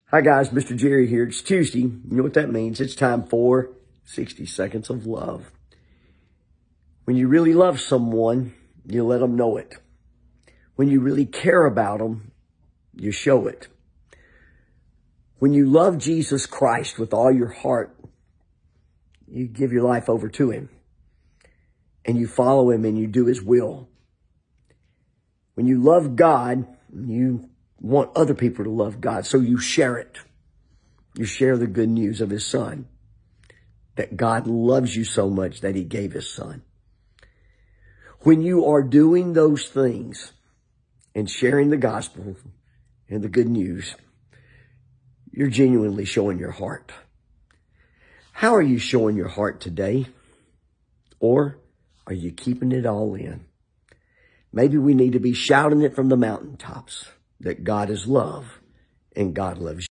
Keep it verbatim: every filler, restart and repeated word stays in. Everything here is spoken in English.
Hi guys, Mister Jerry here. It's Tuesday. You know what that means? It's time for sixty seconds of love. When you really love someone, you let them know it. When you really care about them, you show it. When you love Jesus Christ with all your heart, you give your life over to him. And you follow him and you do his will. When you love God, you want other people to love God, so you share it. You share the good news of his son, that God loves you so much that he gave his son. When you are doing those things and sharing the gospel and the good news, you're genuinely showing your heart. How are you showing your heart today? Or are you keeping it all in? Maybe we need to be shouting it from the mountaintops that God is love and God loves you.